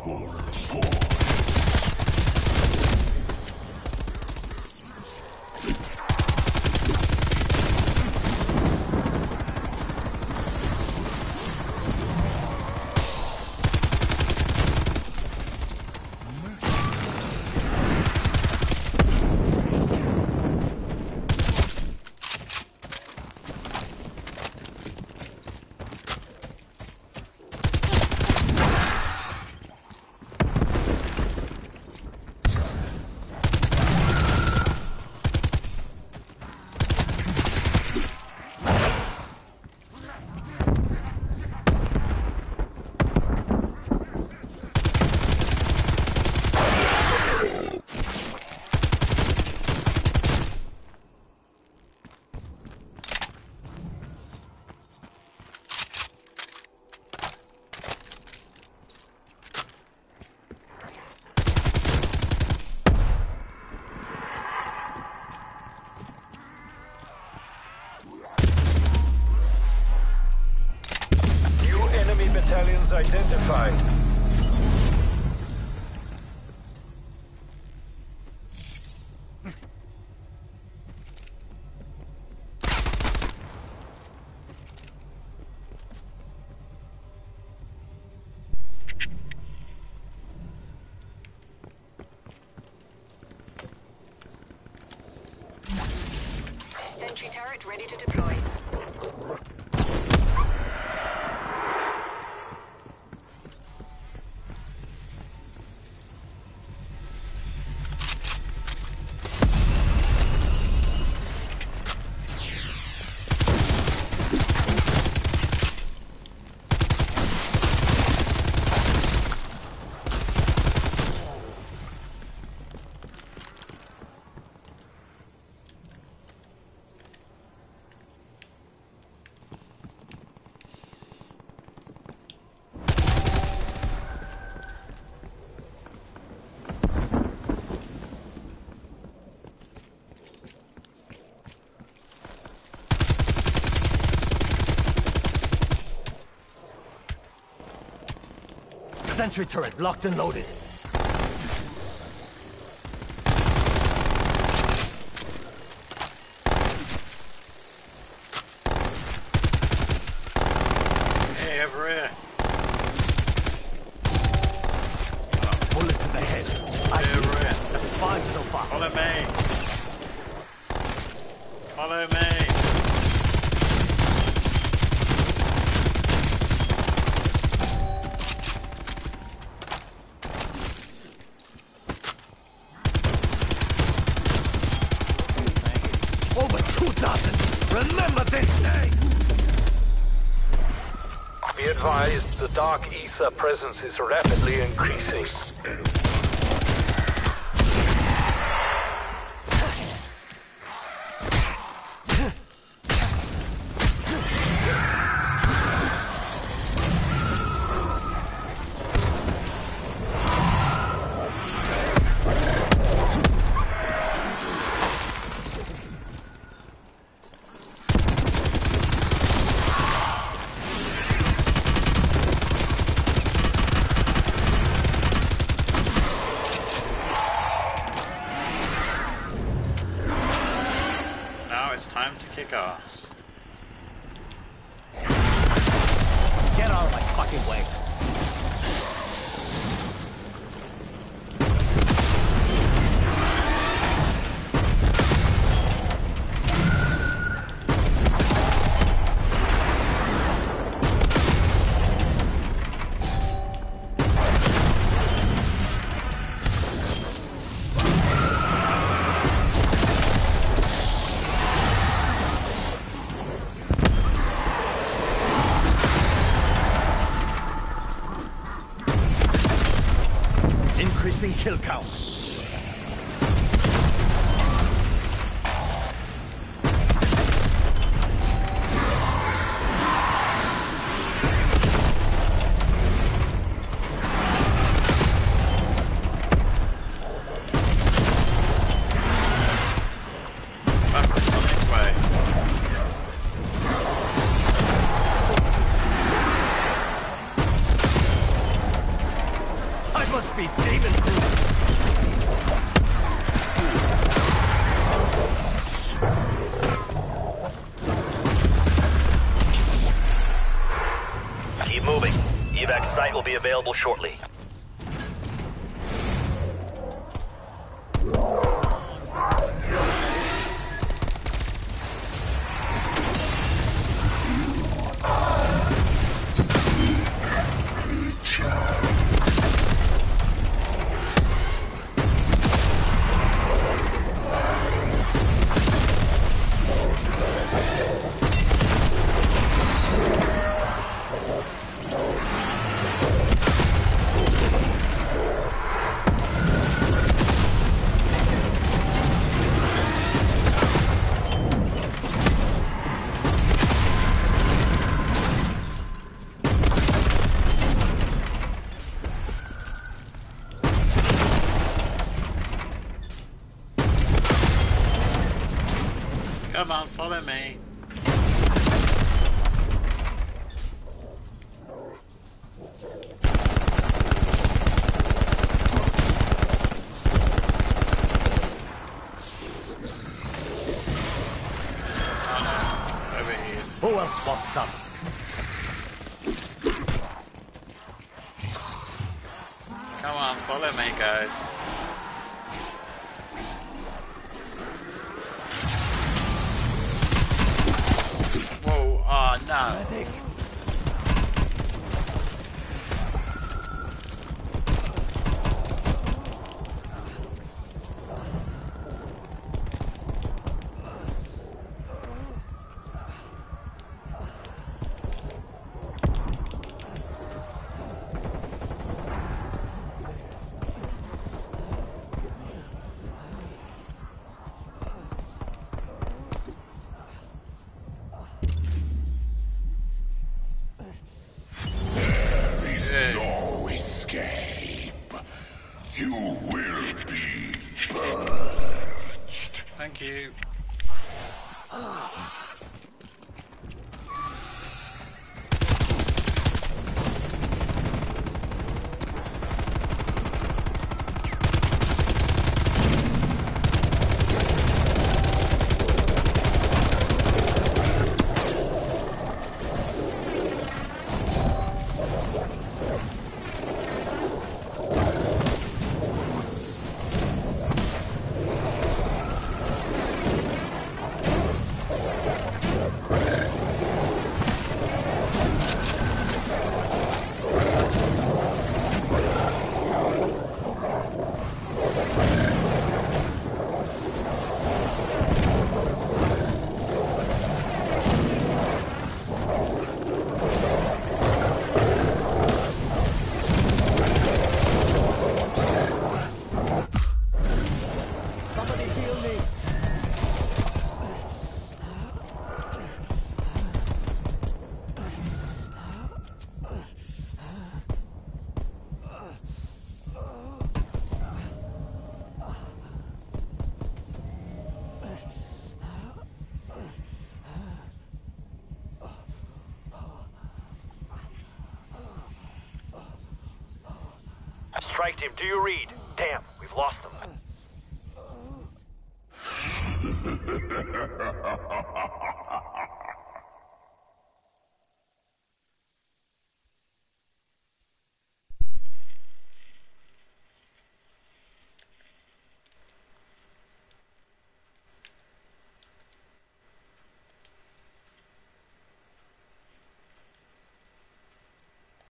Battalions identified. Sentry turret ready to deploy. Sentry turret locked and loaded. Hey, over here. Bullet to the head. Hey, over here. That's 5 so far. Follow me. Follow me. Over 2,000. Remember this day. Be advised, the Dark Ether presence is rapidly increasing. Time to kick ass. Get out of my fucking way. Increasing kill count. Backwards on its way. I be demon proof. Keep moving. Evac site will be available shortly. Come on, follow me. Oh no, over here. Who else wants some? Come on, follow me, guys. Whoa, oh no. Medic. No escape. You will be purged. Thank you. Somebody heal me. Strike team, do you read? Damn, we've lost them.